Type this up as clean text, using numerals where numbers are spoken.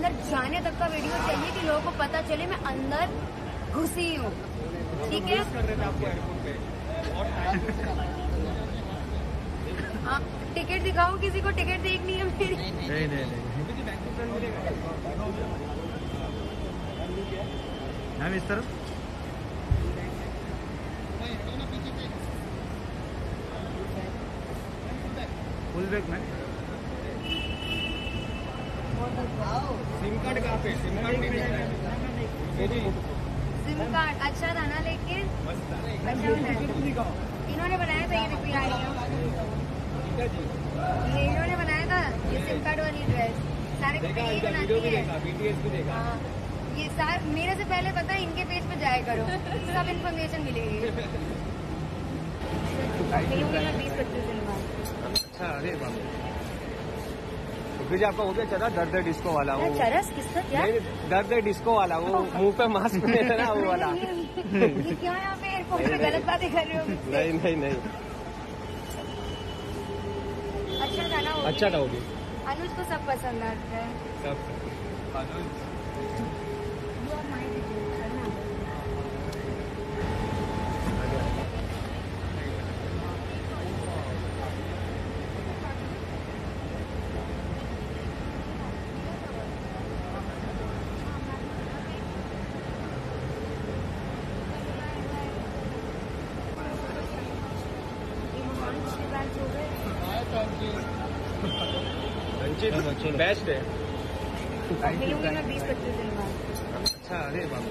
अंदर जाने तक का वीडियो चाहिए कि लोगों को पता चले मैं अंदर घुसी हूँ। ठीक है, हाँ टिकट दिखाऊं किसी को? टिकट देखनी है मेरी? नहीं। मैम इस तरफ फुल बैग में सिम कार्ड कहाँ पे? सिम कार्ड सिम कार्ड अच्छा था ना, लेकिन इन्होंने बनाया था ये इन्होंने बनाया था ये सिम कार्ड वाली ड्रेस। सारे यही बनाती है। हाँ, ये सार मेरे से पहले पता है, इनके पेज पे जाया करो, सब इन्फॉर्मेशन मिलेगी। 20-25 दिन बाद। अच्छा, अरे बाप फिर आपका हो गया चला दर्द डिस्को वाला वो चरस किसका क्या? दर्द डिस्को वाला वो मुंह पे मास्क नहीं है ना वो वाला। ये क्या यहाँ पे एयरपोर्ट पे गलत बातें कर रहे हो? नहीं अच्छा था ना वो? अच्छा था वो भी अनुज को सब पसंद आता है। सब बेस्ट है। मिलूंगी मैं 20-25 दिन बाद। अच्छा, अरे बाप